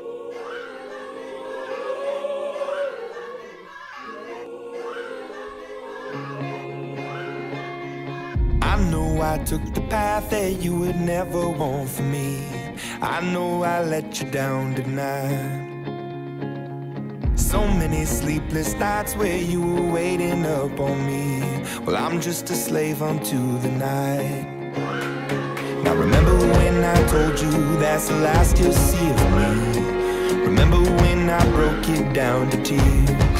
I know I took the path that you would never want for me. I know I let you down tonight. So many sleepless nights where you were waiting up on me. Well, I'm just a slave unto the night. Now remember when I told you that's the last you'll see of me. Remember when I broke it down to tears.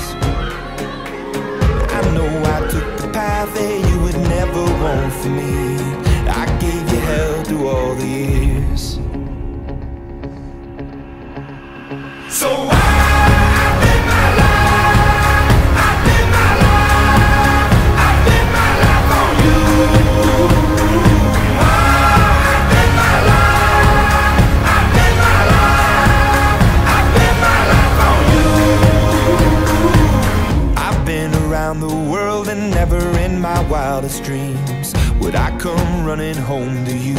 I know I took the path that you would never want for me. I gave you hell through all the years. So the world, and never in my wildest dreams would I come running home to you.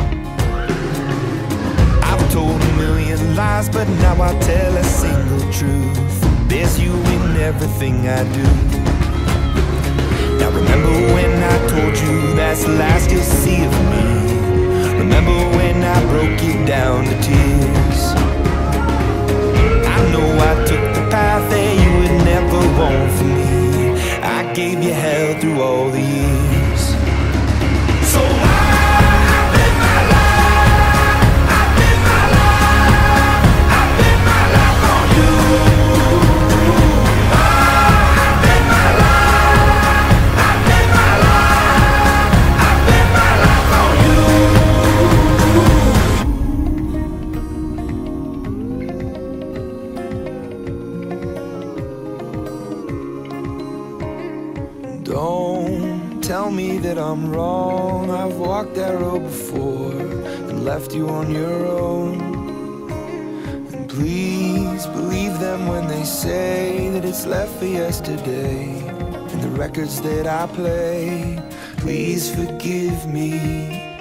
I've told a million lies, but now I tell a single truth. There's you in everything I do. Now remember when I told you that's the last you'll see of me. Remember when I broke it down to tears. I know I took the path that you would never want for me. I gave you hell through all the years. So I've been my life, I've been my life, I've been my life on you. I've been my life, I've been my life, I've been my life on you. Don't tell me that I'm wrong. I've walked that road before and left you on your own. And please believe them when they say that it's left for yesterday. And the records that I play, please forgive me.